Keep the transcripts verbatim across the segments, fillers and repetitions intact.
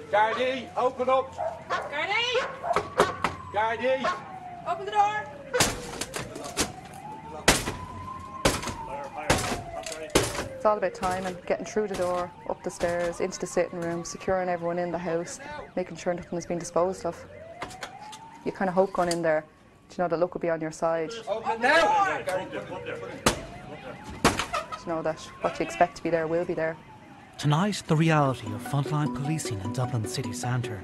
Gardai, open up! Gardai! Gardai! Open the door! It's all about time and getting through the door, up the stairs, into the sitting room, securing everyone in the house, making sure nothing has been disposed of. You kind of hope going in there, you know, that luck will be on your side. Open now! You know that what you expect to be there will be there. Tonight, the reality of frontline policing in Dublin's city centre.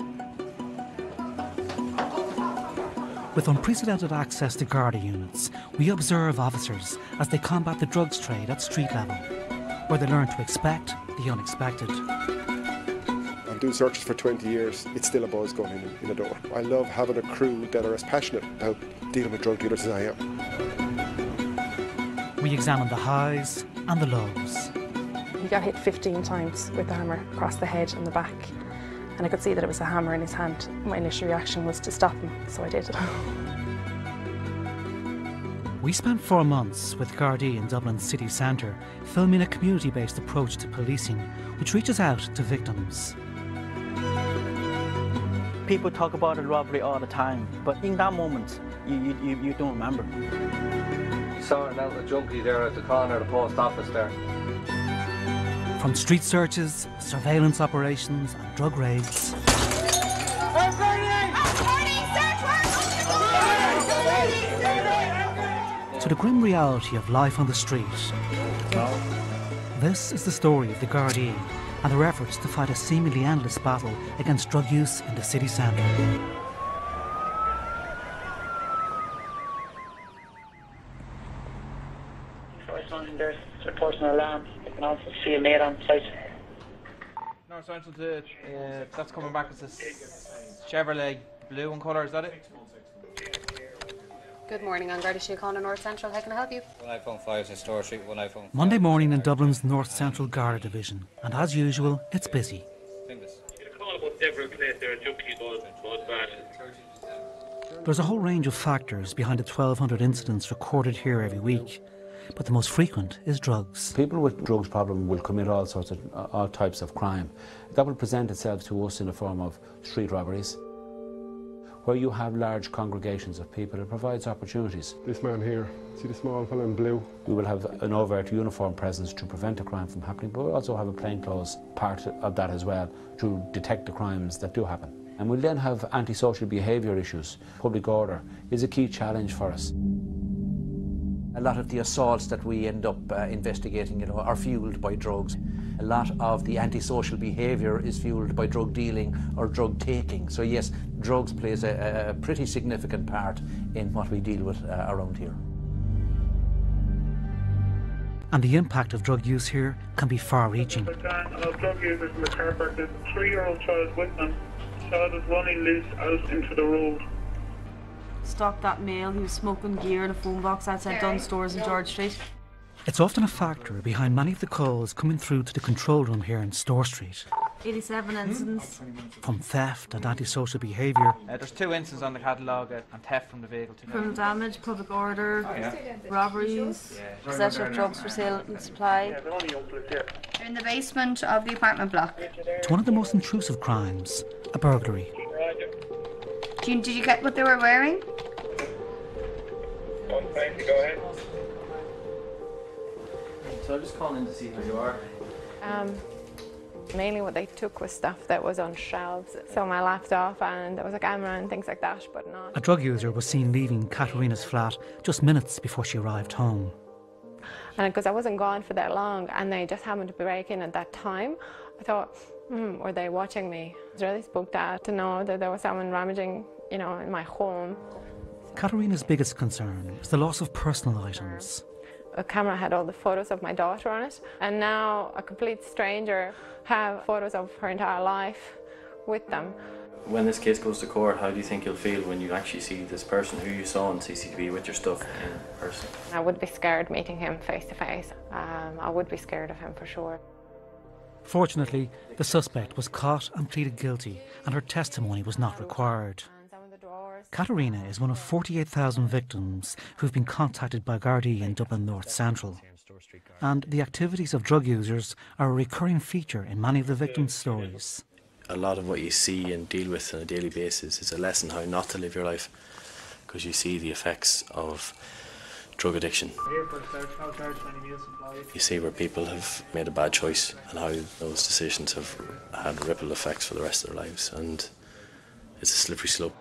With unprecedented access to Garda units, we observe officers as they combat the drugs trade at street level, where they learn to expect the unexpected. I'm doing searches for twenty years, it's still a buzz going in, in the door. I love having a crew that are as passionate about dealing with drug dealers as I am. We examine the highs and the lows. He got hit fifteen times with the hammer across the head and the back. And I could see that it was a hammer in his hand. My initial reaction was to stop him, so I did. We spent four months with Gardai in Dublin's city centre, filming a community-based approach to policing, which reaches out to victims. People talk about a robbery all the time, but in that moment, you, you, you, you don't remember. Sorting out a junkie there at the corner of the post office there. From street searches, surveillance operations and drug raids, to the grim reality of life on the street. This is the story of the Gardai and their efforts to fight a seemingly endless battle against drug use in the city centre. There's a personal alarm. You can also see a mate on site. North Central, to, uh, that's coming back as a Chevrolet, blue in colour, is that it? Good morning, I'm Garda Station, North Central. How can I help you? One iPhone five in Store Street, one iPhone five. Monday morning in Dublin's North Central Garda Division, and as usual, it's busy. There's a whole range of factors behind the twelve hundred incidents recorded here every week, but the most frequent is drugs. People with drugs problem will commit all sorts of, all types of crime. That will present itself to us in the form of street robberies. Where you have large congregations of people, it provides opportunities. This man here, see the small fellow in blue? We will have an overt uniform presence to prevent a crime from happening, but we'll also have a plainclothes part of that as well to detect the crimes that do happen. And we'll then have antisocial behaviour issues. Public order is a key challenge for us. A lot of the assaults that we end up uh, investigating, you know, are fueled by drugs. A lot of the antisocial behaviour is fueled by drug dealing or drug taking. So yes, drugs plays a, a pretty significant part in what we deal with uh, around here. And the impact of drug use here can be far-reaching. Of drug users in the car park, there's a three-year-old child with them. The child is running loose out into the road. Stop that male who's smoking gear in a phone box outside Dunn Stores in George Street. It's often a factor behind many of the calls coming through to the control room here in Store Street. eighty-seven incidents. From theft and antisocial behaviour. Uh, there's two incidents on the catalogue uh, and theft from the vehicle. Criminal damage, public order, oh, yeah. robberies, yeah. possession of drugs for sale and supply. They're in the basement of the apartment block. To one of the most intrusive crimes, a burglary. Do you, did you get what they were wearing? Go ahead. So I'm just calling in to see how you are. Um, mainly what they took was stuff that was on shelves. So my laptop and there was a camera and things like that, but not. A drug user was seen leaving Katerina's flat just minutes before she arrived home. And because I wasn't gone for that long and they just happened to break in at that time, I thought, hmm, were they watching me? I was really spooked out to know that there was someone rummaging, you know, in my home. Katerina's biggest concern is the loss of personal items. A camera had all the photos of my daughter on it, and now a complete stranger have photos of her entire life with them. When this case goes to court, how do you think you'll feel when you actually see this person who you saw on C C T V with your stuff in person? I would be scared meeting him face to face. Um, I would be scared of him for sure. Fortunately, the suspect was caught and pleaded guilty, and her testimony was not required. Katerina is one of forty-eight thousand victims who've been contacted by Gardai in Dublin North Central. And the activities of drug users are a recurring feature in many of the victims' stories. A lot of what you see and deal with on a daily basis is a lesson how not to live your life, because you see the effects of drug addiction. You see where people have made a bad choice and how those decisions have had ripple effects for the rest of their lives, and it's a slippery slope.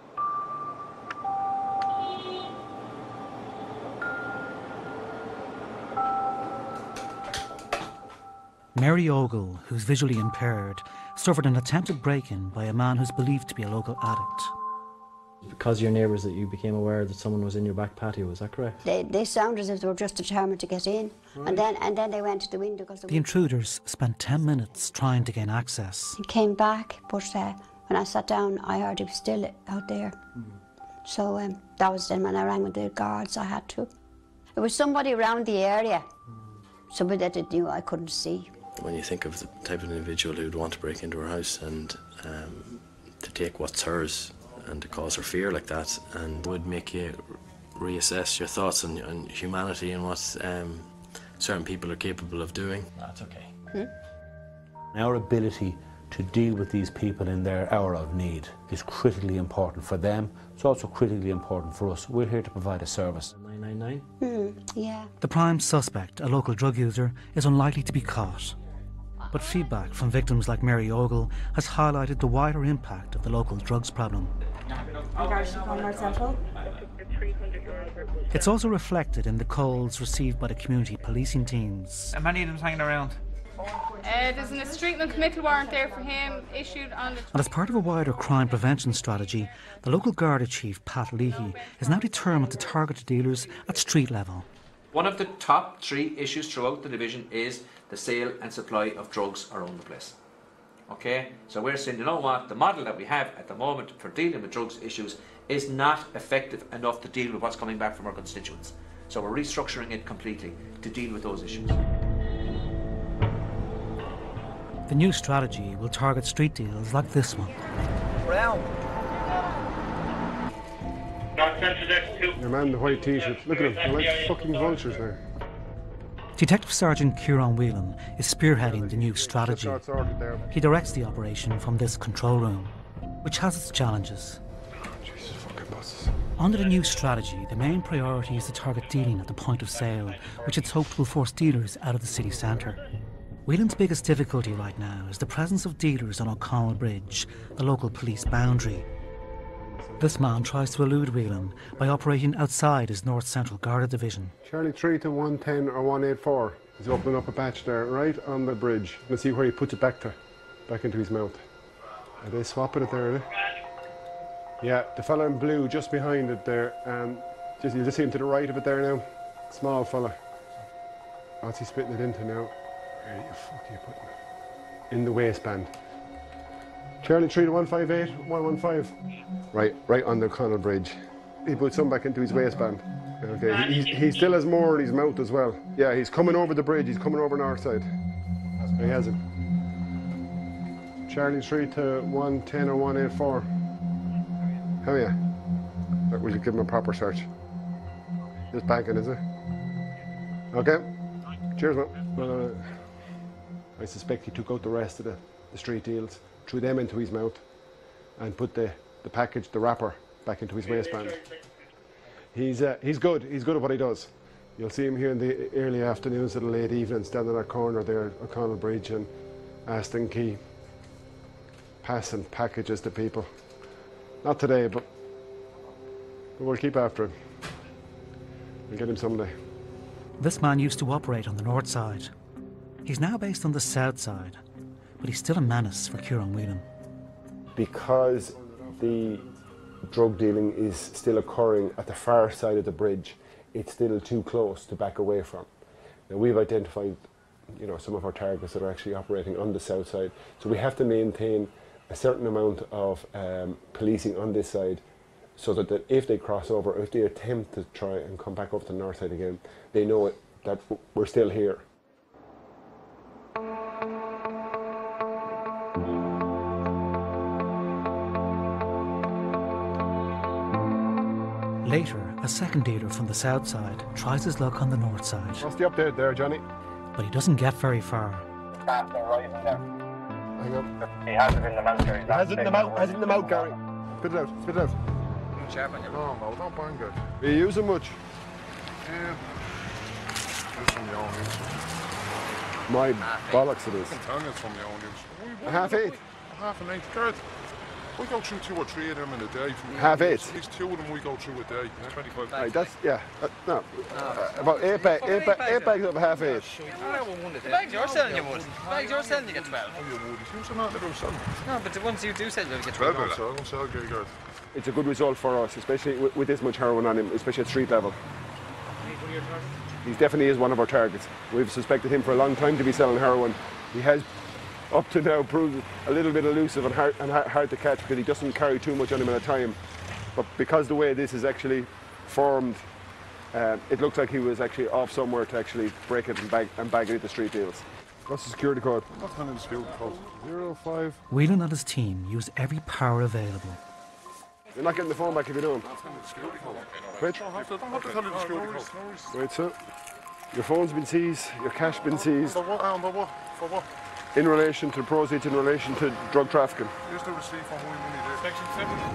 Mary Ogle, who's visually impaired, suffered an attempted break-in by a man who's believed to be a local addict. Because of your neighbours that you became aware that someone was in your back patio, is that correct? They, they sounded as if they were just determined to get in, right. and then and then they went to the window. Cause the, the intruders spent ten minutes trying to gain access. He came back, but uh, when I sat down, I heard he was still out there. Mm. So um, that was then when I rang with the guards. I had to. It was somebody around the area, mm. somebody that I knew I couldn't see. When you think of the type of individual who'd want to break into her house and um, to take what's hers and to cause her fear like that, and would make you reassess your thoughts on, on humanity and what um, certain people are capable of doing. That's okay. Hmm? Our ability to deal with these people in their hour of need is critically important for them. It's also critically important for us. We're here to provide a service. nine nine nine? Hmm, yeah. The prime suspect, a local drug user, is unlikely to be caught. But feedback from victims like Mary Ogle has highlighted the wider impact of the local drugs problem. It's also reflected in the calls received by the community policing teams. And many of them hanging around. Uh, there's an estrangement committal warrant there for him issued on the... And as part of a wider crime prevention strategy, the local Garda chief, Pat Leahy, is now determined to target dealers at street level. One of the top three issues throughout the division is the sale and supply of drugs around the place. Okay, so we're saying, you know what, the model that we have at the moment for dealing with drugs issues is not effective enough to deal with what's coming back from our constituents. So we're restructuring it completely to deal with those issues. The new strategy will target street deals like this one. Brown. Your man in the white t-shirt, look at him, they're like fucking vultures there. Detective Sergeant Ciaran Whelan is spearheading the new strategy. He directs the operation from this control room, which has its challenges. Jesus fucking buses. Under the new strategy, the main priority is to target dealing at the point of sale, which it's hoped will force dealers out of the city centre. Whelan's biggest difficulty right now is the presence of dealers on O'Connell Bridge, the local police boundary. This man tries to elude Whelan by operating outside his North Central Garda division. Charlie three to one ten or one eight four. He's opening up a batch there, right on the bridge. Let's see where he puts it back to, back into his mouth. Are they swapping it there, are they? Yeah, the fella in blue just behind it there, and just, you just see him to the right of it there now. Small fella. What's he spitting it into now? Where the fuck are you putting it? In the waistband. Charlie three to one five eight, one one five. Right, right on the O'Connell Bridge. He puts some back into his waistband. Okay, he, he still has more in his mouth as well. Yeah, he's coming over the bridge, he's coming over north side. He has him. Charlie three to one ten or one eight four. How are you? Look, will you give him a proper search? Just banking, is it? Okay. Cheers, man. Uh, I suspect he took out the rest of the, the street deals, threw them into his mouth, and put the, the package, the wrapper, back into his waistband. He's, uh, he's good, he's good at what he does. You'll see him here in the early afternoons or the late evenings, down in that corner there at O'Connell Bridge and Aston Quay, passing packages to people. Not today, but, but we'll keep after him. We'll get him someday. This man used to operate on the north side. He's now based on the south side, but he's still a menace for Ciaran Whelan. Because the drug dealing is still occurring at the far side of the bridge, it's still too close to back away from. Now we've identified, you know, some of our targets that are actually operating on the south side, so we have to maintain a certain amount of um, policing on this side, so that, that if they cross over, if they attempt to try and come back over to the north side again, they know it, that we're still here. Later, a second dealer from the south side tries his luck on the north side. What's the update there, Johnny? But he doesn't get very far. Hang on. He has it in the mouth, Gary. He has it in the mouth, has it in the mouth, Gary. Spit it out, spit it out. Sharp on your No, no, don't bang it. Are you using much? Yeah. Just from your own use. My bollocks it is. I'm telling you it's from your own use. A half eight? A half an eight. Gary, we go through two or three of them in a day. Half eight? At least two of them we go through a day. twenty-five Right, that's, yeah, uh, no. Uh, about eight, bag, eight, ba eight bags of a half eight. The bags you're selling, you would. The bags you're selling, you get twelve. Oh, you would. You should not never sell. No, but the ones you do sell, you get twelve. twelve. I don't sell, Gary, Gary. It's a good result for us, especially with, with this much heroin on him, especially at street level. He definitely is one of our targets. We've suspected him for a long time to be selling heroin. He has, up to now, proved a little bit elusive and hard, and hard to catch because he doesn't carry too much on him at a time. But because the way this is actually formed, uh, it looks like he was actually off somewhere to actually break it and bag, and bag it into street deals. What's the security code? What's the security code? Zero five. Whelan and his team used every power available. You're not getting the phone back if you don't. Wait. Wait, sir. Your phone's been seized, your cash been seized. For what? For what? For what? In relation to proceeds, in relation to drug trafficking. Here's the receipt from my money there. Section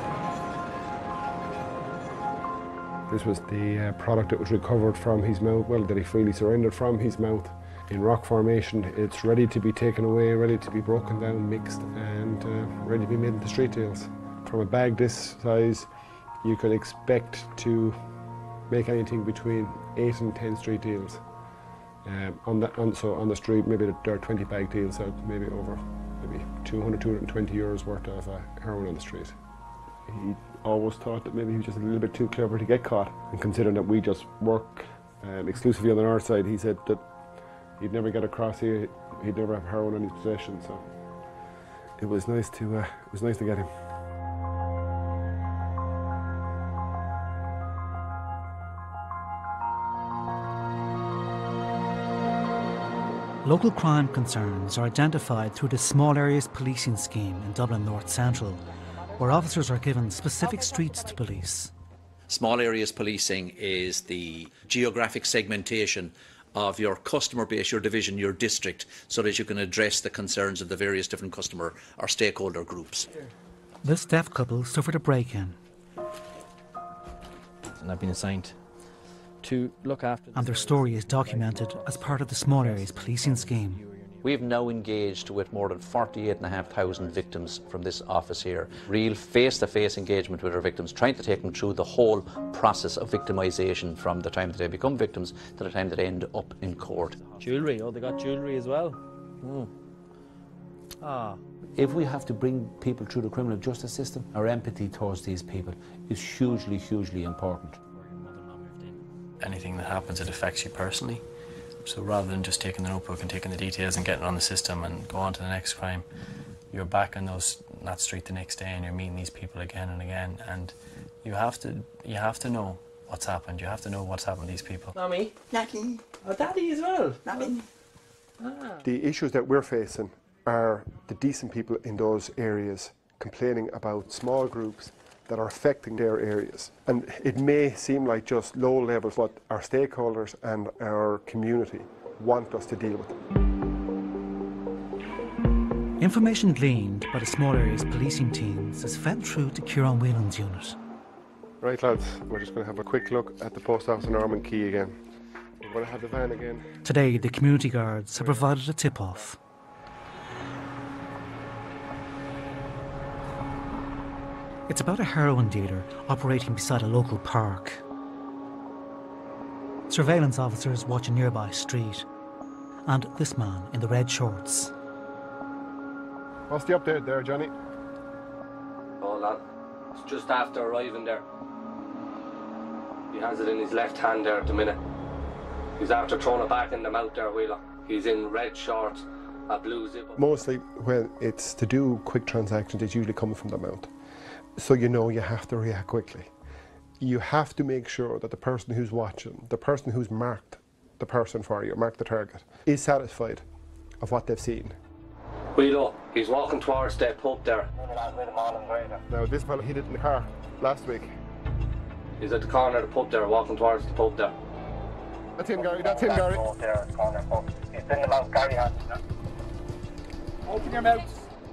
seven. This was the uh, product that was recovered from his mouth, well, that he freely surrendered from his mouth. In rock formation, it's ready to be taken away, ready to be broken down, mixed, and uh, ready to be made into street deals. From a bag this size, you can expect to make anything between eight and ten street deals. Um, on the, on, so on the street, maybe there are twenty bag deals, so maybe over maybe two hundred, two hundred twenty euros worth of uh, heroin on the street. He always thought that maybe he was just a little bit too clever to get caught. And considering that we just work um, exclusively on the north side, he said that he'd never get across here, he'd never have heroin in his possession. So it was nice to, uh, it was nice to get him. Local crime concerns are identified through the small areas policing scheme in Dublin North Central, where officers are given specific streets to police. Small areas policing is the geographic segmentation of your customer base, your division, your district, so that you can address the concerns of the various different customer or stakeholder groups. This deaf couple suffered a break-in. And I've been assigned to look after. And their story is documented as part of the small areas policing scheme. We've now engaged with more than forty-eight thousand five hundred victims from this office here. Real face-to-face engagement with our victims, trying to take them through the whole process of victimisation from the time that they become victims to the time that they end up in court. Jewellery, oh, they got jewellery as well. Mm. Ah. If we have to bring people through the criminal justice system, our empathy towards these people is hugely, hugely important. Anything that happens, it affects you personally. So rather than just taking the notebook and taking the details and getting on the system and go on to the next crime, you're back on those that street the next day and you're meeting these people again and again, and you have to you have to know what's happened. You have to know what's happened to these people. Not me. Daddy. Oh, Daddy as well. Not me. Ah. The issues that we're facing are the decent people in those areas complaining about small groups that are affecting their areas. And it may seem like just low levels, but our stakeholders and our community want us to deal with them. Information gleaned by the small areas policing teams is fed through to Ciaran Whelan's unit. Right lads, we're just going to have a quick look at the post office in Ormond Quay again. We're going to have the van again. Today the community guards have provided a tip-off. It's about a heroin dealer operating beside a local park. Surveillance officers watch a nearby street, and this man in the red shorts. What's the update there, Johnny? Hold on. It's just after arriving there. He has it in his left hand there at the minute. He's after throwing it back in the mouth there, Whelan. He's in red shorts, a blue zip. Mostly when it's to do quick transactions, it's usually coming from the mouth. So you know you have to react quickly. You have to make sure that the person who's watching, the person who's marked the person for you, marked the target, is satisfied of what they've seen. Whelan, he's walking towards that pub there. Now this fellow hit it in the car last week. He's at the corner of the pub there, walking towards the pub there. That's him, Gary, that's him, Gary. He's in the mouth, Gary has it. Open your mouth.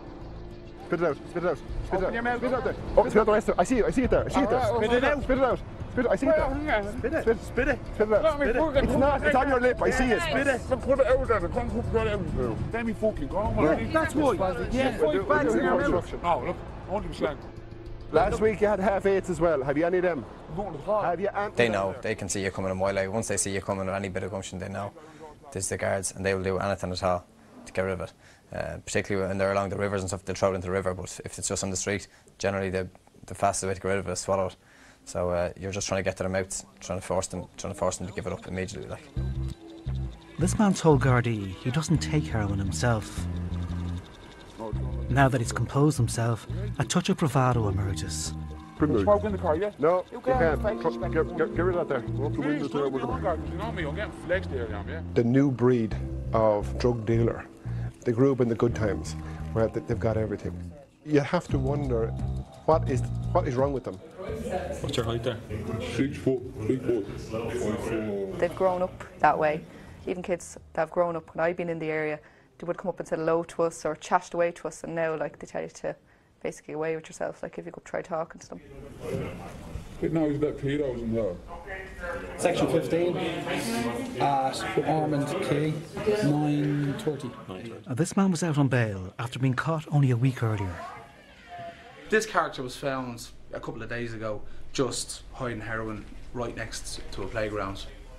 Spit it out. Spit it out. Spit it out. Spit it out there. Oh, spit out the rest of it. I see it. I see it there. I see it there. Spit it out. Spit it out. Spit it. I see it there. Spit it. Spit it. Spit it. Spit it out. Spit it. It's not. It's on your lip. I see it. Spit it. Put it out there. I can't put it out. Let me fucking go on. Yeah, that's why. Yeah, five bags in our mouth. No, look, one hundred percent. Last week you had half eights as well. Have you any of them? Have you any? They know. They can see you coming a mile away. Once they see you coming with any bit of gumption, they know there's the guards, and they will do anything at all to get rid of it. Uh, particularly when they're along the rivers and stuff, they'll throw it into the river. But if it's just on the street, generally the the fastest way to get rid of it is swallow it. So uh, you're just trying to get to their mouths, trying to force them, trying to force them to give it up immediately. Like. This man told Gardai he doesn't take heroin himself. Now that he's composed himself, a touch of bravado emerges. Smoke in the car, yeah? No, you can't. Get, get, get rid of that there. Go up the windows there. You know me, I'm getting flexed there, yeah? The new breed of drug dealer, they grew up in the good times, where they've got everything. You have to wonder, what is what is wrong with them? What's your height there? Six foot, big boy. They've grown up that way. Even kids that have grown up, when I've been in the area, they would come up and say hello to us or chatted away to us, and now like they tell you to basically away with yourself, like if you go try talking to them. But now he's got pedos in there. Section fifteen at Ormond K, nine thirty. This man was out on bail after being caught only a week earlier. This character was found a couple of days ago just hiding heroin right next to a playground.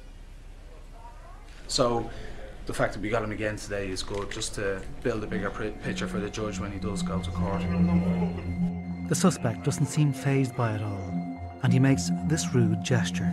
So the fact that we got him again today is good, just to build a bigger picture for the judge when he does go to court. The suspect doesn't seem fazed by it all, and he makes this rude gesture.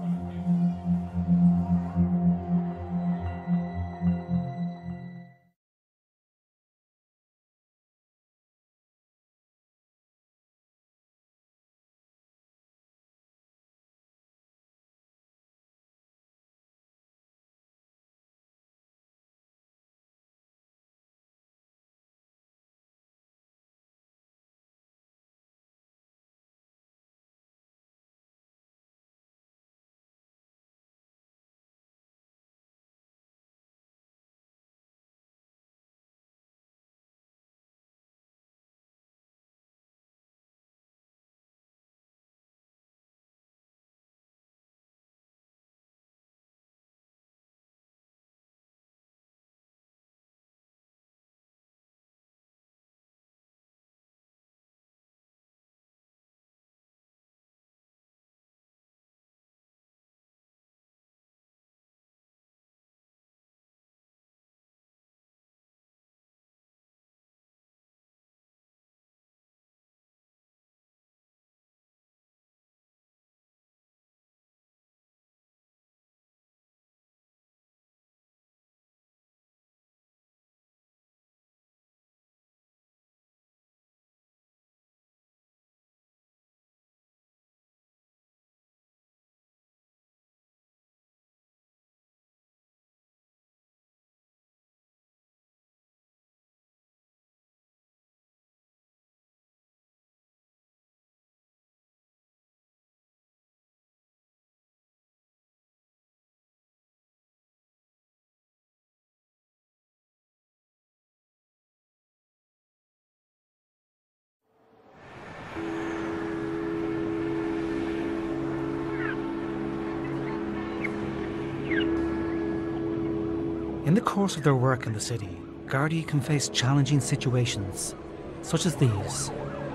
In the course of their work in the city, Gardai can face challenging situations, such as these.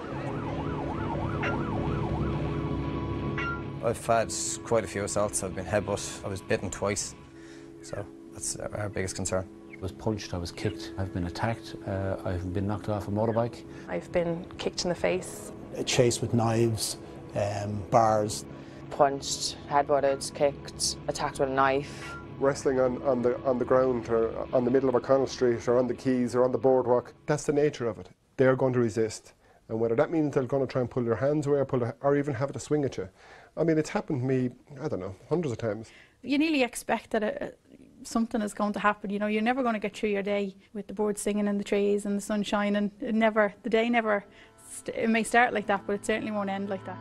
I've had quite a few assaults. I've been headbutt. I was bitten twice, so that's our biggest concern. I was punched, I was kicked, I've been attacked, uh, I've been knocked off a motorbike. I've been kicked in the face. A chase with knives, um, bars. Punched, headbutted, kicked, attacked with a knife. Wrestling on, on, the, on the ground or on the middle of O'Connell Street or on the quays or on the boardwalk. That's the nature of it. They're going to resist. And whether that means they're going to try and pull their hands away or, pull their, or even have it to swing at you. I mean, it's happened to me, I don't know, hundreds of times. You nearly expect that a, something is going to happen. You know, you're never going to get through your day with the birds singing in the trees and the sun shining. It never, the day never, it may start like that, but it certainly won't end like that.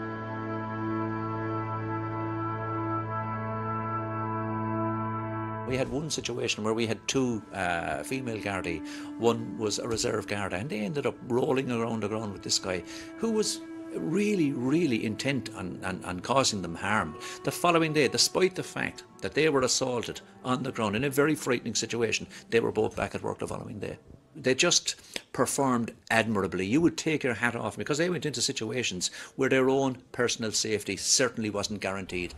We We had one situation where we had two uh, female Gardai. One was a reserve Garda, and they ended up rolling around the ground with this guy who was really, really intent on, on, on causing them harm. The following day, despite the fact that they were assaulted on the ground in a very frightening situation, they were both back at work the following day. They just performed admirably. You would take your hat off because they went into situations where their own personal safety certainly wasn't guaranteed.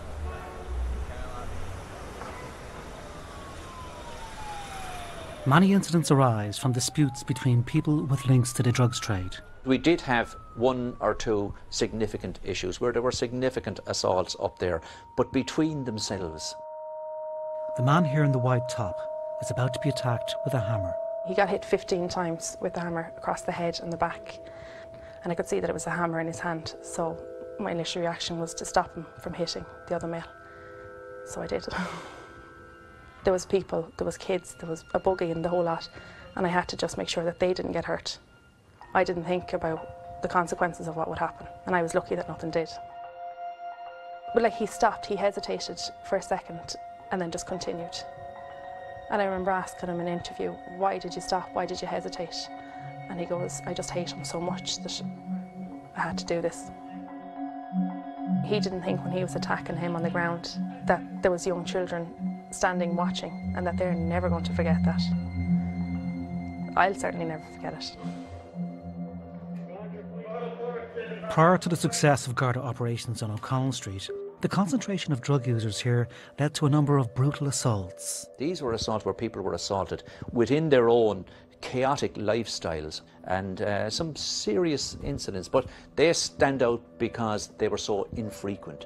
Many incidents arise from disputes between people with links to the drugs trade. We did have one or two significant issues where there were significant assaults up there, but between themselves. The man here in the white top is about to be attacked with a hammer. He got hit fifteen times with the hammer across the head and the back, and I could see that it was a hammer in his hand, so my initial reaction was to stop him from hitting the other male. So I did. There was people, there was kids, there was a buggy and the whole lot, and I had to just make sure that they didn't get hurt. I didn't think about the consequences of what would happen, and I was lucky that nothing did. But like, he stopped, he hesitated for a second and then just continued. And I remember asking him in an interview, why did you stop, why did you hesitate? And he goes, I just hate him so much that I had to do this. He didn't think when he was attacking him on the ground that there was young children standing watching and that they're never going to forget that. I'll certainly never forget it. Prior to the success of Garda operations on O'Connell Street, the concentration of drug users here led to a number of brutal assaults. These were assaults where people were assaulted within their own chaotic lifestyles, and uh, some serious incidents, but they stand out because they were so infrequent.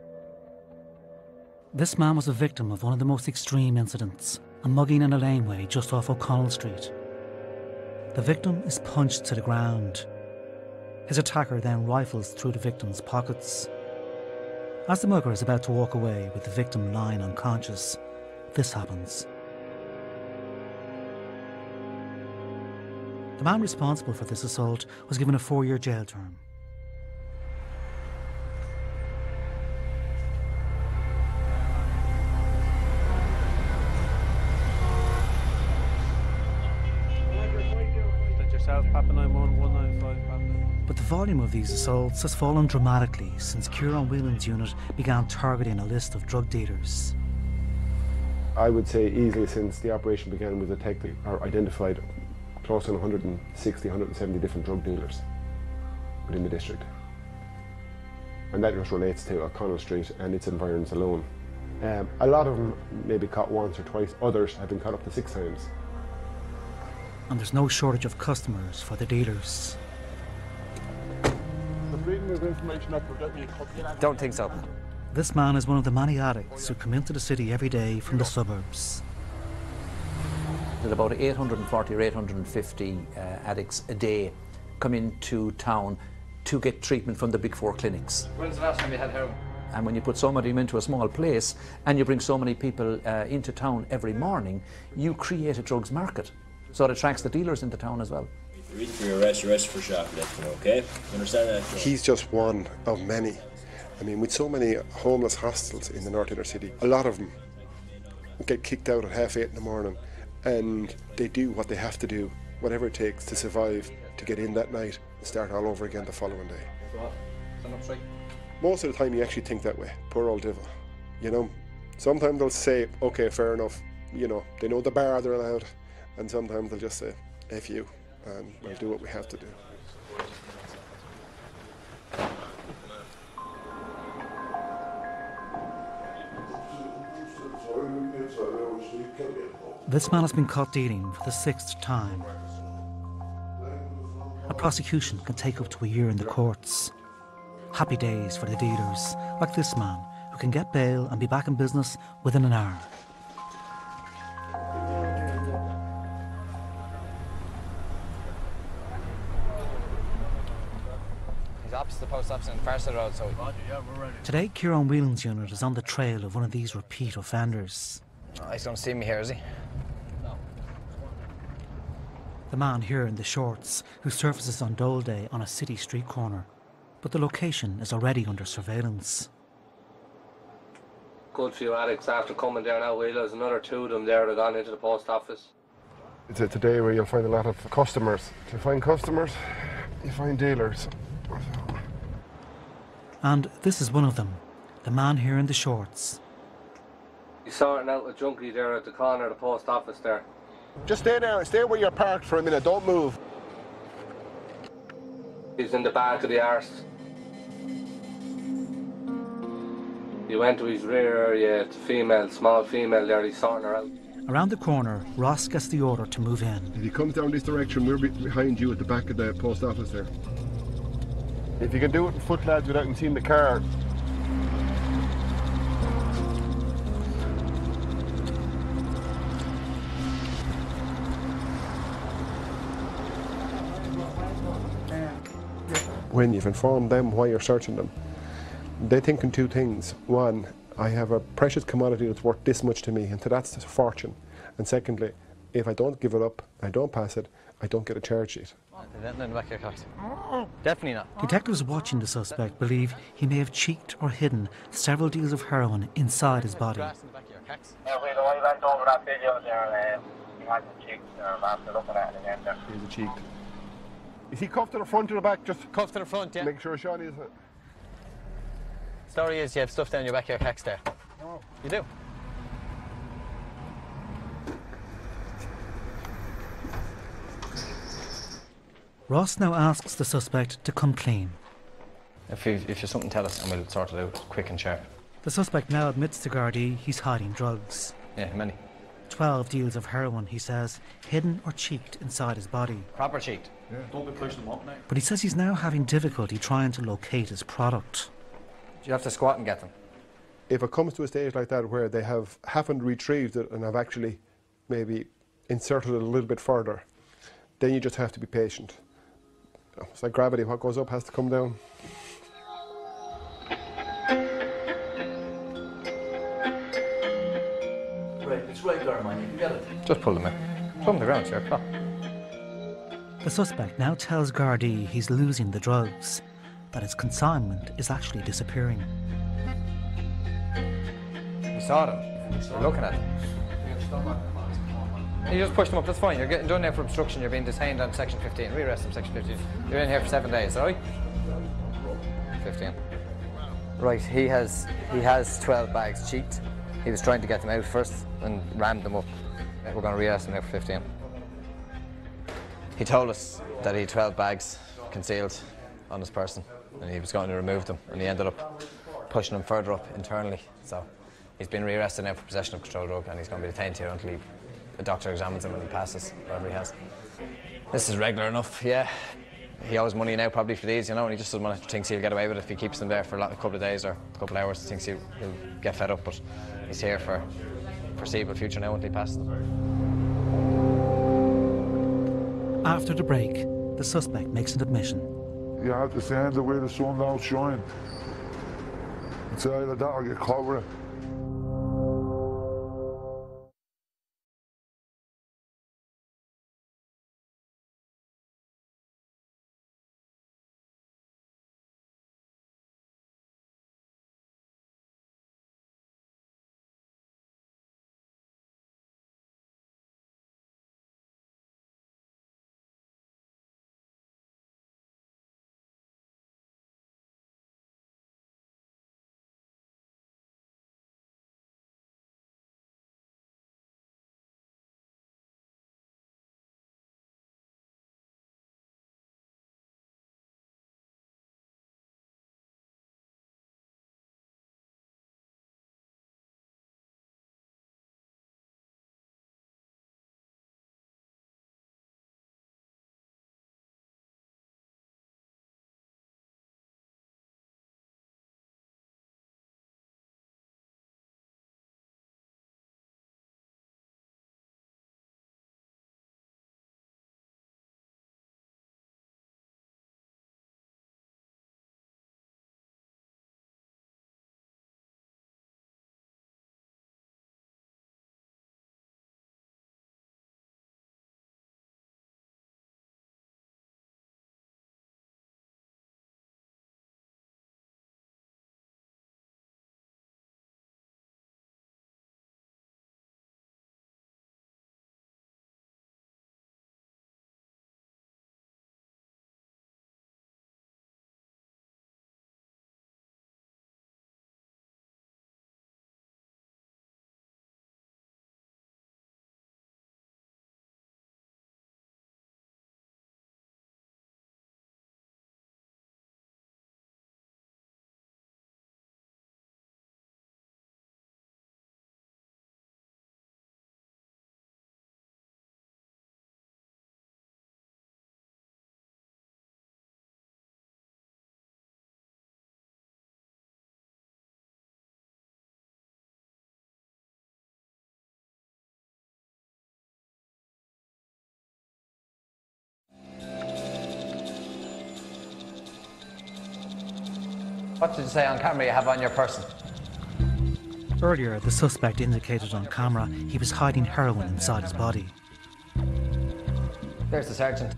This man was a victim of one of the most extreme incidents, a mugging in a laneway just off O'Connell Street. The victim is punched to the ground. His attacker then rifles through the victim's pockets. As the mugger is about to walk away with the victim lying unconscious, this happens. The man responsible for this assault was given a four-year jail term. But the volume of these assaults has fallen dramatically since Ciaran Whelan's unit began targeting a list of drug dealers. I would say easily since the operation began, we've detected or identified close to one hundred sixty, one hundred seventy different drug dealers within the district. And that just relates to O'Connell Street and its environs alone. Um, a lot of them maybe caught once or twice, others have been caught up to six times. And there's no shortage of customers for the dealers. Don't think so. This man is one of the many addicts who come into the city every day from the suburbs. There's about eight hundred forty or eight hundred fifty uh, addicts a day come into town to get treatment from the big four clinics. When's the last time you had heroin? And when you put so many into a small place and you bring so many people uh, into town every morning, you create a drugs market. So it attracts the dealers into town as well. You're reading for your arrest, you're arrested for shoplifting, okay? You understand that? He's just one of many. I mean, with so many homeless hostels in the North Inner City, a lot of them get kicked out at half eight in the morning and they do what they have to do, whatever it takes to survive, to get in that night and start all over again the following day. Most of the time you actually think that way, poor old devil, you know. Sometimes they'll say, okay, fair enough, you know, they know the bar they're allowed, and sometimes they'll just say, F you, and we'll do what we have to do. This man has been caught dealing for the sixth time. A prosecution can take up to a year in the courts. Happy days for the dealers, like this man, who can get bail and be back in business within an hour. He's opposite the post office on the far side of the road, so... Today, Ciaran Whelan's unit is on the trail of one of these repeat offenders. Oh, he's going to see me here, is he? No. The man here in the shorts, who surfaces on Dole Day on a city street corner. But the location is already under surveillance. good few addicts after coming there now. Whelan, there's another two of them there that have gone into the post office. It's a, it's a day where you'll find a lot of customers. To find customers, you find dealers. And this is one of them, the man here in the shorts. He's sorting out a junkie there at the corner of the post office there. Just stay there, stay where you're parked for a minute, don't move. He's in the back of the arse. He went to his rear area, it's a female, small female there, he's sorting her out. Around the corner, Ross gets the order to move in. If he comes down this direction, we're behind you at the back of the post office there. If you can do it on foot, lads, without him seeing the car. When you've informed them why you're searching them, they think in two things. One, I have a precious commodity that's worth this much to me, and to that's a fortune. And secondly, if I don't give it up, I don't pass it, I don't get a charge sheet. Definitely not. Detectives watching the suspect believe he may have cheeked or hidden several deals of heroin inside his body. Yeah, we went over that video there, and he had the cheeks there after looking at it again there. He's a cheeked. Is he cuffed to the front or the back? Just cuffed to the front, yeah. Make sure Sean is it. Story is you have stuff down your back of your khakis there. Oh. You do. Ross now asks the suspect to come clean. If you if you've something, tell us and we'll sort it out quick and sharp. The suspect now admits to Gardai he's hiding drugs. Yeah, many. Twelve deals of heroin, he says, hidden or cheeked inside his body. Proper cheeked. Yeah, don't be pushing them up now. But he says he's now having difficulty trying to locate his product. Do you have to squat and get them? If it comes to a stage like that where they have haven't retrieved it and have actually maybe inserted it a little bit further, then you just have to be patient. It's like gravity, what goes up has to come down. Right, it's right there, man. You can get it. Just pull them in. Put them on the ground, sure. Come on. The suspect now tells Gardai he's losing the drugs, that his consignment is actually disappearing. You saw them. You're looking at them. You just push them up, that's fine. You're getting done now for obstruction. You're being detained on section fifteen. Rearrest them, section fifteen. You're in here for seven days, alright? fifteen. Right, he has he has twelve bags cheeked. He was trying to get them out first and rammed them up. We're going to rearrest him now for fifteen. He told us that he had twelve bags concealed on his person and he was going to remove them, and he ended up pushing them further up internally. So he's been rearrested now for possession of controlled drug, and he's going to be detained here until he, the doctor examines him and he passes whatever he has. This is regular enough, yeah. He owes money now probably for these, you know, and he just doesn't want to, thinks he'll get away with it if he keeps them there for a, lot, a couple of days or a couple of hours. He thinks he'll, he'll get fed up, but he's here for foreseeable future now until he passes them. After the break, the suspect makes an admission. You have to stand the way the sun don't shine. It's either that or get covered. What did you say on camera you have on your person? Earlier, the suspect indicated on camera he was hiding heroin inside his body. There's the sergeant.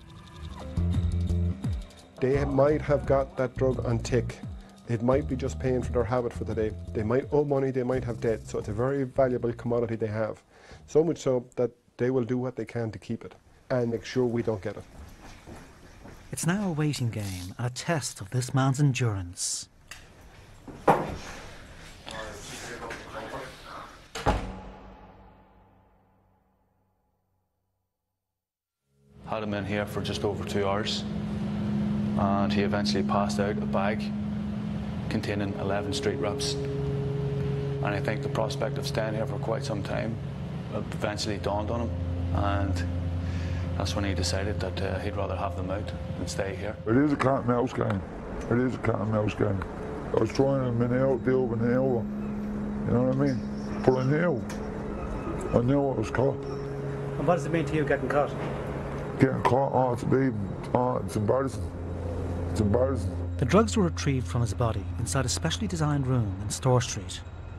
They might have got that drug on tick. It might be just paying for their habit for the day. They might owe money, they might have debt, so it's a very valuable commodity they have. So much so that they will do what they can to keep it and make sure we don't get it. It's now a waiting game and a test of this man's endurance. Had him in here for just over two hours, and he eventually passed out a bag containing eleven street wraps. And I think the prospect of staying here for quite some time eventually dawned on him, and that's when he decided that uh, he'd rather have them out than stay here. It is a cat and mouse game. It is a cat and mouse game. I was trying to minute out the over an hour, you know what I mean? But I knew, I knew I was caught. And what does it mean to you getting caught? Getting caught, oh, it's, baby. Oh, it's embarrassing. It's embarrassing. The drugs were retrieved from his body inside a specially designed room in Store Street.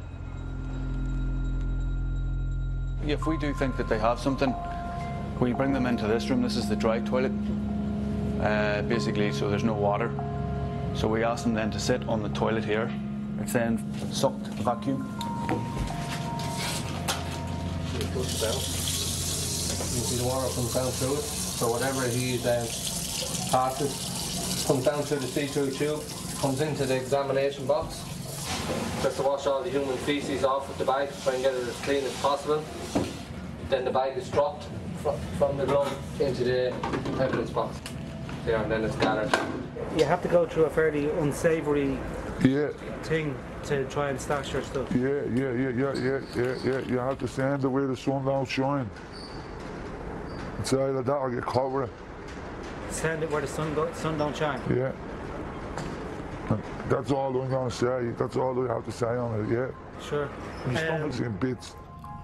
If we do think that they have something, we bring them into this room. This is the dry toilet, uh, basically, so there's no water. So we ask them then to sit on the toilet here. It's then sucked vacuum. You push it down. You see the water comes down through it. So whatever he's um, passes comes down through the see-through tube, comes into the examination box, just to wash all the human feces off with the bag, try and get it as clean as possible. Then the bag is dropped fr from the glove into the evidence box. There, and then it's gathered. You have to go through a fairly unsavoury yeah. thing to try and stash your stuff. Yeah, yeah, yeah, yeah, yeah, yeah, yeah. You have to stand the way the sun don't shine. It's either that or get caught with it. Stand it where the sun, go, sun don't shine? Yeah. And that's all I'm going to say. That's all I have to say on it, yeah. Sure. My Um, stomach's in bits.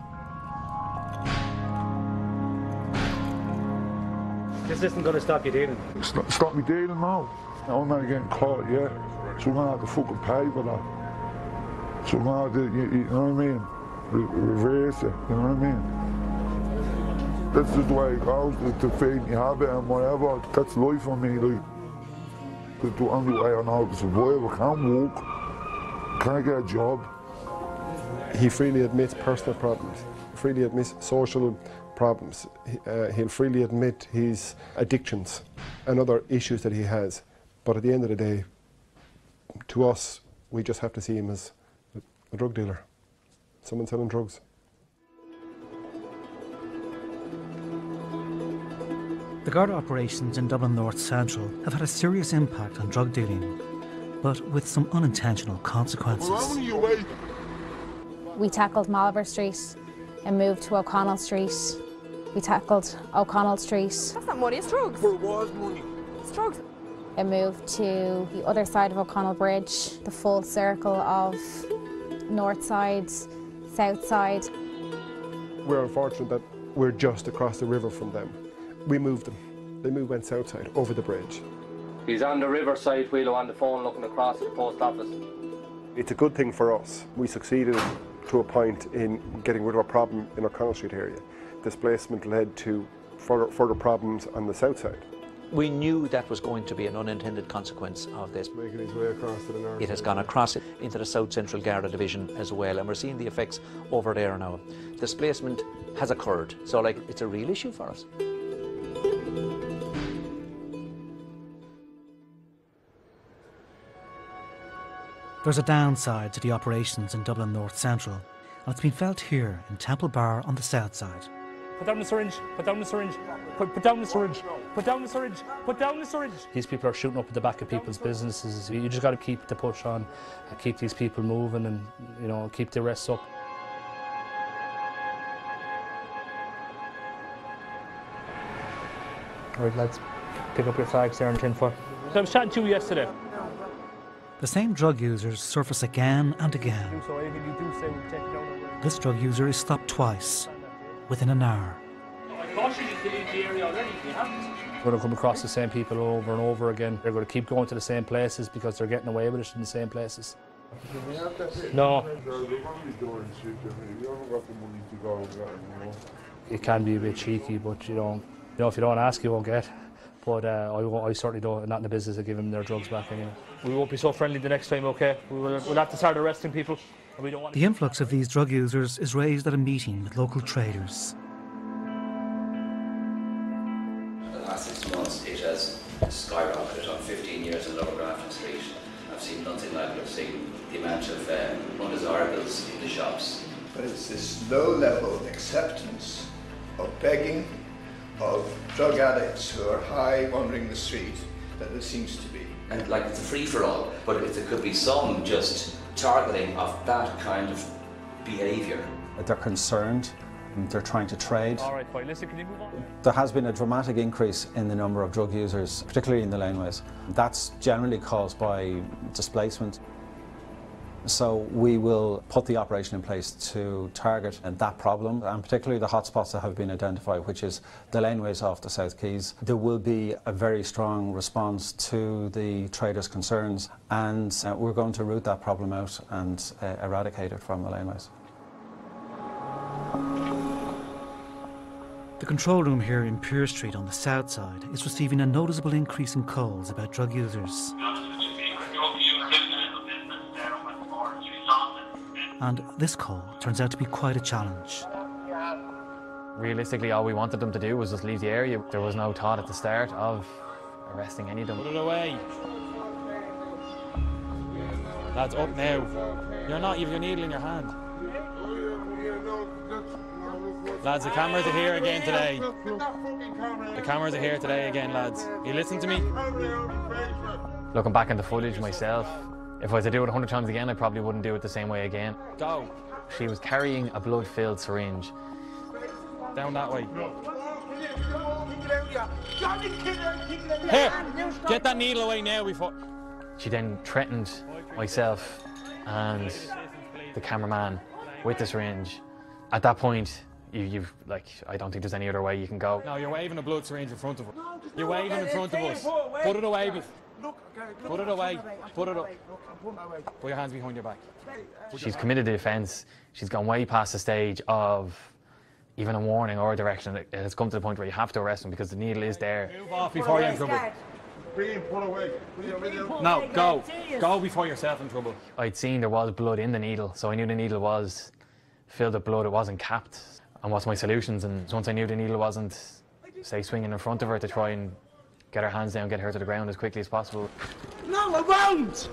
This isn't going to stop you dealing? Stop, stop me dealing now. I'm not getting caught, yeah. So we're going to have to fucking pay for that. So we're going to have to, you, you know what I mean? Re reverse it, you know what I mean? That's just the way it goes, to feed me habit and whatever. That's life for me, like. That's the only way I know how to survive. I can't walk, can't get a job. He freely admits personal problems, freely admits social problems. Uh, he'll freely admit his addictions and other issues that he has. But at the end of the day, to us, we just have to see him as a drug dealer, someone selling drugs. The Garda operations in Dublin North Central have had a serious impact on drug dealing, but with some unintentional consequences. We tackled Malabar Street and moved to O'Connell Street. We tackled O'Connell Street. That's not money, it's drugs. But it was money. It's drugs. And moved to the other side of O'Connell Bridge, the full circle of north side, south side. We're unfortunate that we're just across the river from them. We moved them. They moved went south side, over the bridge. He's on the riverside, Whelan, on the phone looking across at the post office. It's a good thing for us. We succeeded to a point in getting rid of a problem in O'Connell Street area. Displacement led to further, further problems on the south side. We knew that was going to be an unintended consequence of this. Making its way across to the north. It has gone across it into the South Central Garda Division as well, and we're seeing the effects over there now. Displacement has occurred, so like it's a real issue for us. There's a downside to the operations in Dublin North Central, and it's been felt here in Temple Bar on the south side. Put down the syringe, put down the syringe, put, put down the syringe, put down the syringe, put down the syringe. These people are shooting up at the back of people's businesses. You just got to keep the push on, keep these people moving and, you know, keep the arrests up. All right, lads, pick up your flags there in tinfoil. I was chatting to you yesterday. The same drug users surface again and again. So anything you do say, we'll take it down. This drug user is stopped twice, within an hour. I cautioned you to leave the area already if you haven't. We're going to come across the same people over and over again. They're going to keep going to the same places because they're getting away with it in the same places. No. It can be a bit cheeky, but you know, you know if you don't ask, you won't get. But uh, I, I certainly don't, I'm not in the business of giving them their drugs back anyway. We won't be so friendly the next time, okay? We will, we'll have to start arresting people. And we don't want The influx of these drug users is raised at a meeting with local traders. The last six months it has skyrocketed. On fifteen years in Lower Grafton Street, I've seen nothing like it. I've seen the amount of um, undesirables in the shops. But it's this low-level acceptance of begging, of drug addicts who are high wandering the street that there seems to be. And like it's a free-for-all, but if there could be some just targeting of that kind of behaviour. They're concerned, they're trying to trade. All right, fine. Listen, can you move on? There has been a dramatic increase in the number of drug users, particularly in the laneways. That's generally caused by displacement. So we will put the operation in place to target that problem, and particularly the hotspots that have been identified, which is the laneways off the South Quays. There will be a very strong response to the traders' concerns, and uh, we're going to root that problem out and uh, eradicate it from the laneways. The control room here in Pure Street on the south side is receiving a noticeable increase in calls about drug users. And this call turns out to be quite a challenge. Realistically, all we wanted them to do was just leave the area. There was no thought at the start of arresting any of them. Put it away. Lads, up now. You're not, you've your needle in your hand. Lads, the cameras are here again today. The cameras are here today again, lads. You listen to me? Looking back in the footage myself, if I was to do it a hundred times again, I probably wouldn't do it the same way again. Go. She was carrying a blood-filled syringe. Down that way. Here, get that needle away now before... She then threatened myself and the cameraman with the syringe. At that point, you, you've, like, I don't think there's any other way you can go. No, you're waving a blood syringe in front of us. You're waving in front of us. Put it away, bef Put it away. Put it up. Put your hands behind your back. She's committed the offence. She's gone way past the stage of even a warning or a direction. It has come to the point where you have to arrest him because the needle is there. Move off before you're in trouble. No, go. Go before you're self in trouble. I'd seen there was blood in the needle, so I knew the needle was filled with blood. It wasn't capped. And what's my solutions? And once I knew the needle wasn't, say, swinging in front of her to try and get her hands down, get her to the ground as quickly as possible. No, I won't!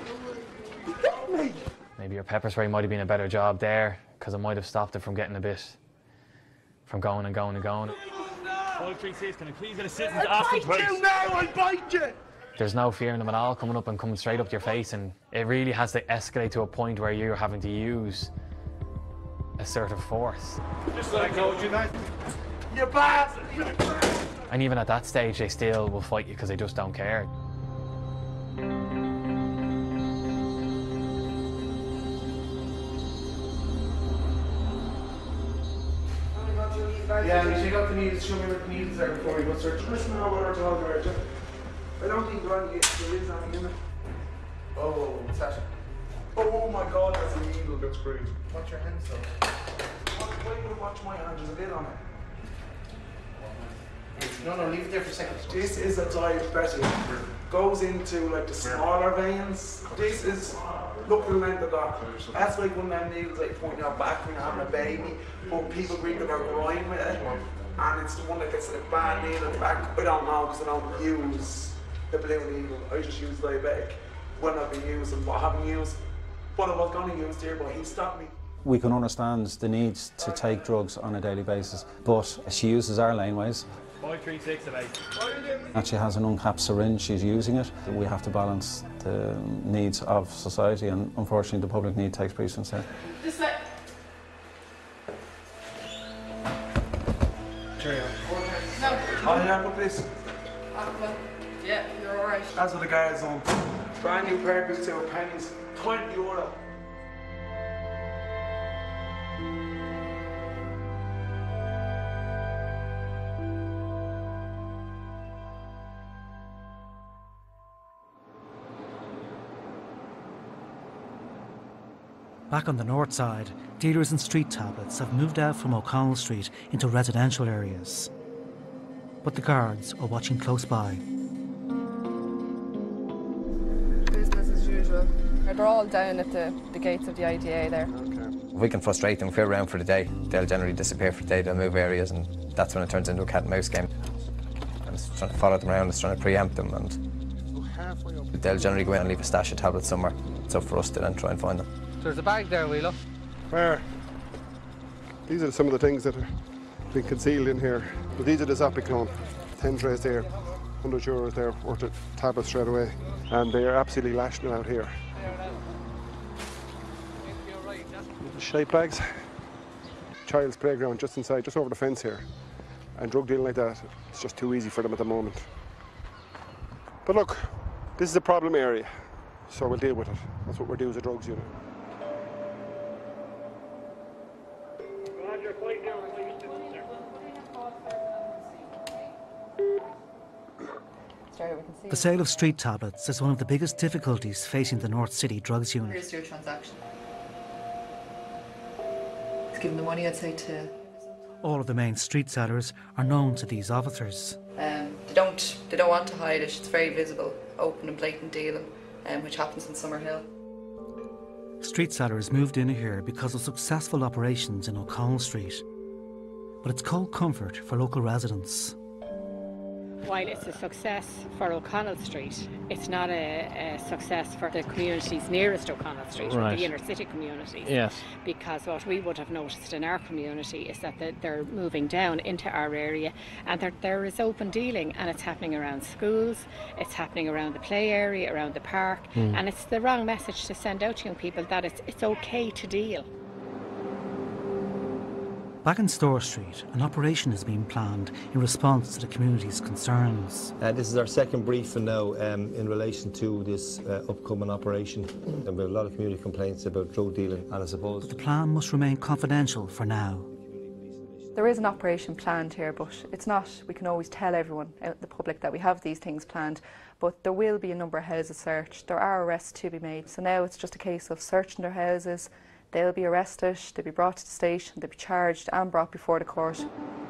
Maybe your pepper spray might have been a better job there, because it might have stopped it from getting a bit, from going and going and going. five three six, can I please get assistance after please? I bite you now, I bite you! There's no fear in them at all coming up and coming straight up to your face, and it really has to escalate to a point where you're having to use assertive force. Just let go, you guys. You bastard! And even at that stage, they still will fight you because they just don't care. Yeah, she got the needles, show me what the needles are before we go search. Listen to what we're talking about, Jeff. I don't think there is any in it. Oh, what's that? Oh my god, that's a needle, that's great. Watch your hands though. Why do you watch my hand? There's a lid on it. No, no, leave it there for a second. This is a diabetic. Goes into like the smaller veins. This is, look at the length of that. That's like one of them needles like pointing out back when you're having a baby, but people bring their groin with it. And it's the one that gets a bad needle at the back. I don't know because I don't use the blue needle. I just use diabetic when I've been using, but I haven't used what I was going to use there, but he stopped me. We can understand the need to take drugs on a daily basis, but she uses our laneways. five three six of eight. And she has an uncapped syringe, she's using it. We have to balance the needs of society, and unfortunately the public need takes precedence there. Just let... Cheerio. No. Oh yeah, look at this. Yeah, you're alright. That's what the guard's on. Brand new pair of boots out of pennies. twenty euro. Back on the north side, dealers in street tablets have moved out from O'Connell Street into residential areas. But the guards are watching close by. Business as usual. They're all down at the, the gates of the I D A there. If we can frustrate them, if we're around for the day, they'll generally disappear for the day, they'll move areas, and that's when it turns into a cat and mouse game. And it's trying to follow them around, it's trying to preempt them, and they'll generally go in and leave a stash of tablets somewhere. It's up for us to then try and find them. There's a bag there, Whelan. Where? These are some of the things that are being concealed in here. But these are the Zoppiclone. ten trays there, one hundred euros there, worth of tablets straight away. And they are absolutely lashing out here. The shape bags. Child's playground just inside, just over the fence here. And drug dealing like that, it's just too easy for them at the moment. But look, this is a problem area, so we'll deal with it. That's what we're doing as a drugs unit. The sale of street tablets is one of the biggest difficulties facing the North City Drugs Unit. Here's your transaction. Let's give them the money, I'd say, to... All of the main street sellers are known to these officers. Um, they don't they don't want to hide it, it's very visible, open and blatant dealing, um, which happens in Summerhill. Street sellers moved in here because of successful operations in O'Connell Street. But it's cold comfort for local residents. While it's a success for O'Connell Street, it's not a, a success for the communities nearest O'Connell Street, right. the inner city communities. Yes. Because what we would have noticed in our community is that they're moving down into our area, and there, there is open dealing, and it's happening around schools, it's happening around the play area, around the park, mm. and it's the wrong message to send out to young people that it's, it's okay to deal. Back in Store Street, an operation is being planned in response to the community's concerns. Uh, this is our second briefing now um, in relation to this uh, upcoming operation. And we have a lot of community complaints about drug dealing, and I suppose... But the plan must remain confidential for now. There is an operation planned here, but it's not, we can always tell everyone out in the public that we have these things planned, but there will be a number of houses searched. There are arrests to be made, so now it's just a case of searching their houses. They'll be arrested, they'll be brought to the station, they'll be charged and brought before the court.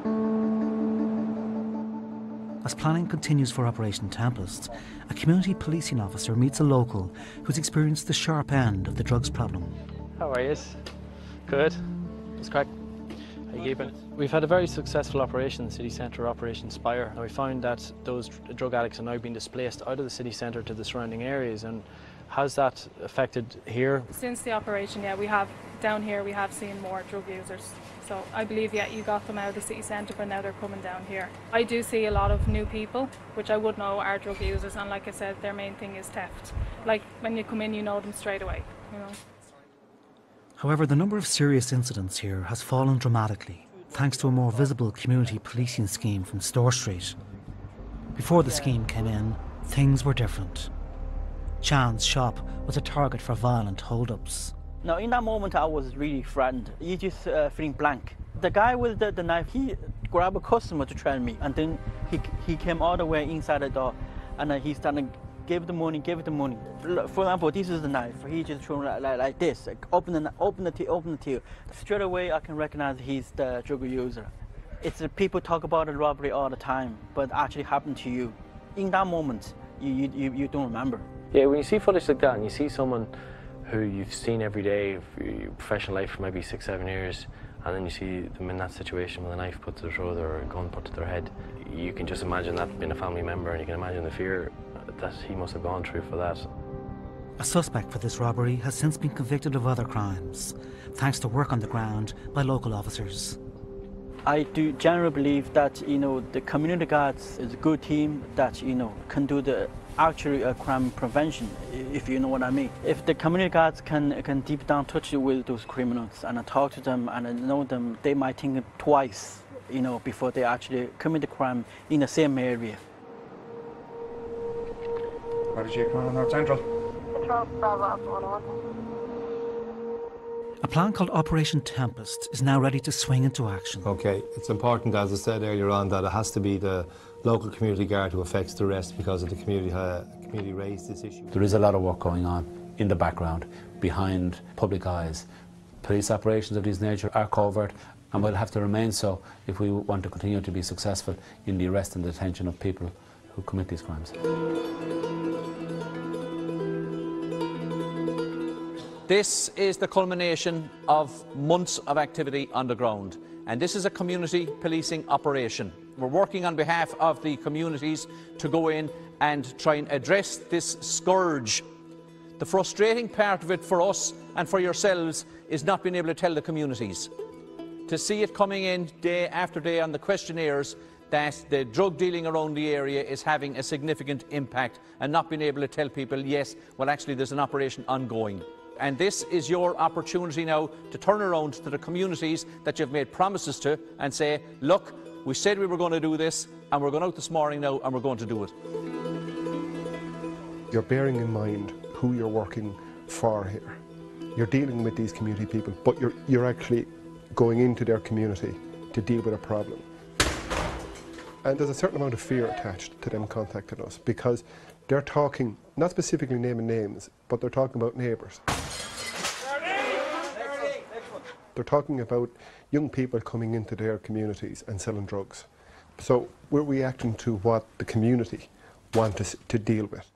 As planning continues for Operation Tempest, a community policing officer meets a local who's experienced the sharp end of the drugs problem. How are you? Good. It's crack. How you keeping? We've had a very successful operation, City Centre Operation Spire, and we found that those drug addicts are now being displaced out of the city centre to the surrounding areas. And how's that affected here? Since the operation, yeah, we have, down here we have seen more drug users. So I believe, yeah, you got them out of the city centre, but now they're coming down here. I do see a lot of new people, which I would know are drug users, and like I said, their main thing is theft. Like, when you come in, you know them straight away, you know. However, the number of serious incidents here has fallen dramatically, thanks to a more visible community policing scheme from Store Street. Before the scheme came in, things were different. Ciaran's shop was a target for violent hold-ups. Now, in that moment, I was really frightened. You just uh, feeling blank. The guy with the, the knife, he grabbed a customer to train me, and then he he came all the way inside the door, and uh, he started give the money, give the money. For example, this is the knife. He just threw like, like, like this, like, open the open the till, open the till. Straight away, I can recognize he's the drug user. It's uh, people talk about the robbery all the time, but actually happened to you. In that moment, you you you, you don't remember. Yeah, when you see footage like that and you see someone who you've seen every day for your professional life for maybe six, seven years, and then you see them in that situation with a knife put to their throat or a gun put to their head, you can just imagine that being a family member, and you can imagine the fear that he must have gone through for that. A suspect for this robbery has since been convicted of other crimes, thanks to work on the ground by local officers. I do generally believe that, you know, the community guards is a good team that, you know, can do the actually uh, crime prevention, if you know what I mean. If the community guards can can deep down touch with those criminals and talk to them and know them, they might think twice, you know, before they actually commit the crime in the same area. What did you come on North Central? A plan called Operation Tempest is now ready to swing into action. Okay, it's important, as I said earlier on, that it has to be the local community guard who affects the rest, because of the community, uh, community raised this issue. There is a lot of work going on in the background, behind public eyes. Police operations of this nature are covert and will have to remain so if we want to continue to be successful in the arrest and detention of people who commit these crimes. This is the culmination of months of activity on the ground, and this is a community policing operation. We're working on behalf of the communities to go in and try and address this scourge. The frustrating part of it for us and for yourselves is not being able to tell the communities. To see it coming in day after day on the questionnaires that the drug dealing around the area is having a significant impact, and not being able to tell people, yes, well actually there's an operation ongoing. And this is your opportunity now to turn around to the communities that you've made promises to and say, look, we said we were going to do this, and we're going out this morning now and we're going to do it. You're bearing in mind who you're working for here. You're dealing with these community people, but you're, you're actually going into their community to deal with a problem. And there's a certain amount of fear attached to them contacting us, because they're talking, not specifically naming names, but they're talking about neighbours. They're talking about young people coming into their communities and selling drugs. So we're reacting to what the community want us to deal with.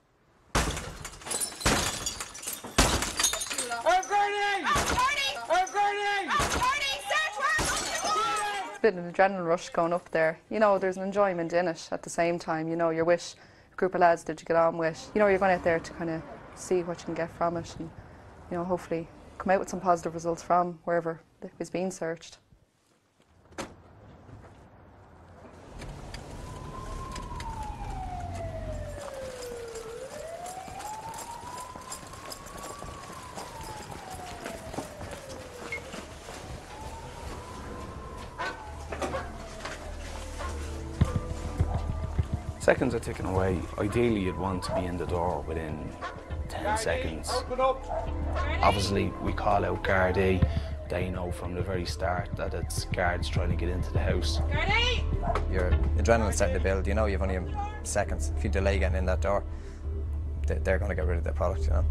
It's a bit of an adrenaline rush going up there. You know, there's an enjoyment in it at the same time. You know, you're with a group of lads that you get on with. You know, you're going out there to kind of see what you can get from it and, you know, hopefully come out with some positive results from wherever it was being searched. Seconds are ticking away. Ideally, you'd want to be in the door within ten seconds. Obviously, we call out Gardai. They know from the very start that it's guards trying to get into the house. Your adrenaline's starting to build. You know, you've only seconds. If you delay getting in that door, they're going to get rid of their product, you know.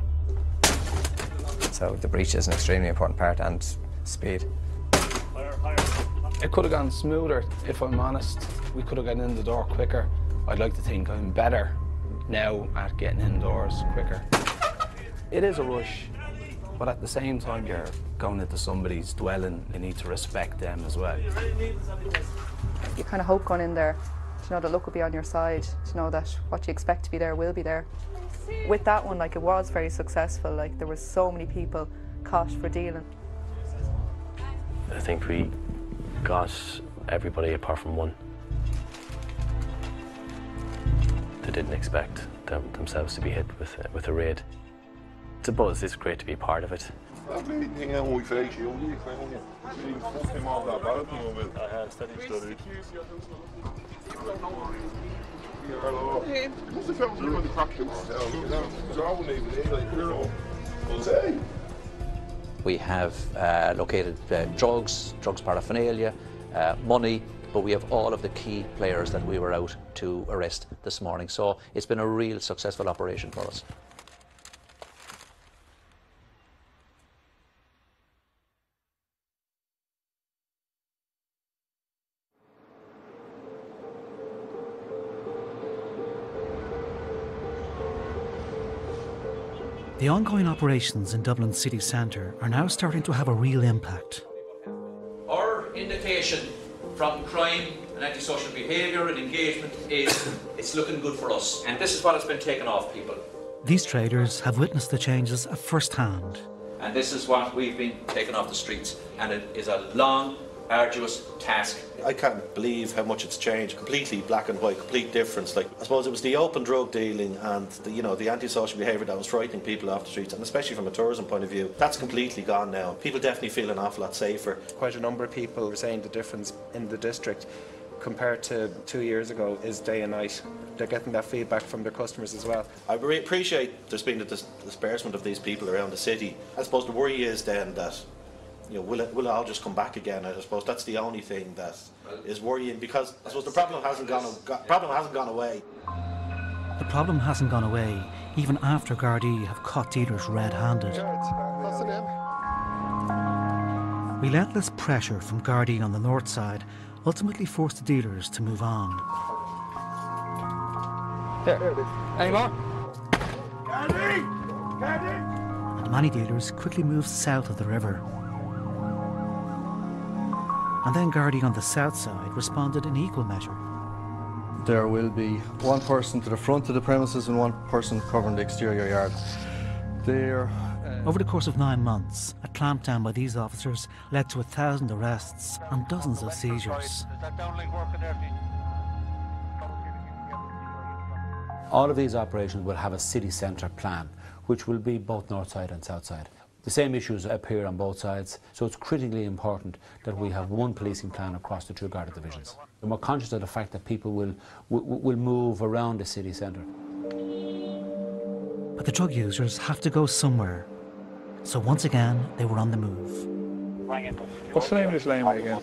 So the breach is an extremely important part, and speed. It could have gone smoother, if I'm honest. We could have gotten in the door quicker. I'd like to think I'm better now at getting indoors quicker. It is a rush, but at the same time you're going into somebody's dwelling, you need to respect them as well. You kind of hope going in there, to know that luck will be on your side, to know that what you expect to be there will be there. With that one, like, it was very successful. Like, there were so many people caught for dealing. I think we got everybody apart from one. They didn't expect them, themselves to be hit with, uh, with a raid. It's a buzz, it's great to be part of it. We have uh, located uh, drugs, drugs paraphernalia, uh, money, but we have all of the key players that we were out to arrest this morning. So it's been a real successful operation for us. The ongoing operations in Dublin city centre are now starting to have a real impact. Our indication from crime and antisocial behaviour and engagement is it's looking good for us. And this is what has been taken off people. These traders have witnessed the changes at first hand. And this is what we've been taking off the streets. And it is a long, arduous task. I can't believe how much it's changed. Completely black and white, complete difference. Like, I suppose it was the open drug dealing and the, you know, the antisocial behaviour that was frightening people off the streets, and especially from a tourism point of view. That's completely gone now. People definitely feel an awful lot safer. Quite a number of people are saying the difference in the district compared to two years ago is day and night. They're getting that feedback from their customers as well. I really appreciate there's been a dis disbursement of these people around the city. I suppose the worry is then that, you know, will it, will it all just come back again? I suppose that's the only thing that is worrying, because I suppose the problem hasn't gone, problem hasn't gone away. The problem hasn't gone away, even after Gardai have caught dealers red-handed. Relentless pressure from Gardai on the north side ultimately forced the dealers to move on. There, there it is. Any more? And many dealers quickly moved south of the river. And then Gardai on the south side responded in equal measure. There will be one person to the front of the premises and one person covering the exterior yard. There. Uh... Over the course of nine months, a clampdown by these officers led to a thousand arrests and dozens of seizures. All of these operations will have a city centre plan, which will be both north side and south side. The same issues appear on both sides, so it's critically important that we have one policing plan across the two Garda divisions. And we're conscious of the fact that people will, will, will move around the city centre. But the drug users have to go somewhere. So once again, they were on the move. What's the name of this laneway again?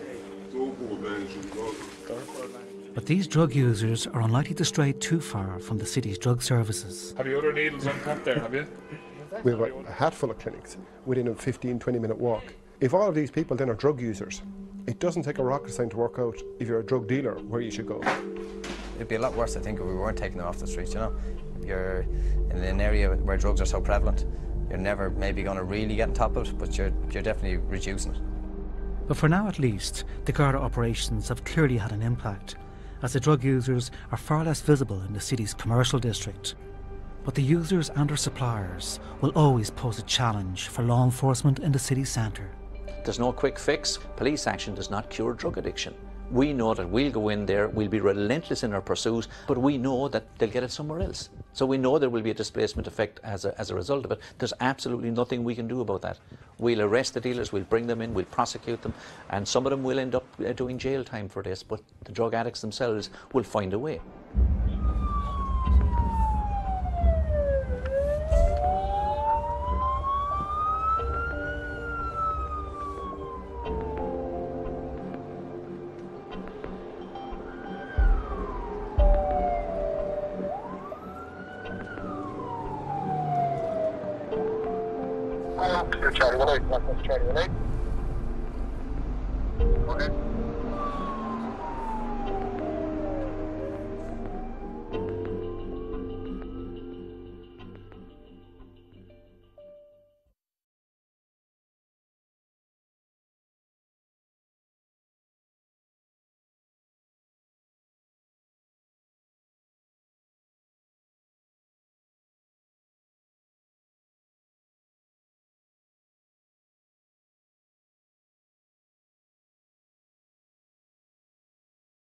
But these drug users are unlikely to stray too far from the city's drug services. Have you other needles on tap there, have you? We have a hatful of clinics within a fifteen, twenty minute walk. If all of these people then are drug users, it doesn't take a rocket science to work out, if you're a drug dealer, where you should go. It'd be a lot worse, I think, if we weren't taking them off the streets, you know. You're in an area where drugs are so prevalent, you're never maybe going to really get on top of it, but you're, you're definitely reducing it. But for now at least, the Garda operations have clearly had an impact, as the drug users are far less visible in the city's commercial district. But the users and their suppliers will always pose a challenge for law enforcement in the city centre. There's no quick fix. Police action does not cure drug addiction. We know that we'll go in there, we'll be relentless in our pursuit, but we know that they'll get it somewhere else. So we know there will be a displacement effect as a, as a result of it. There's absolutely nothing we can do about that. We'll arrest the dealers, we'll bring them in, we'll prosecute them, and some of them will end up uh, doing jail time for this, but the drug addicts themselves will find a way. Charlie one eight, Charlie one eight.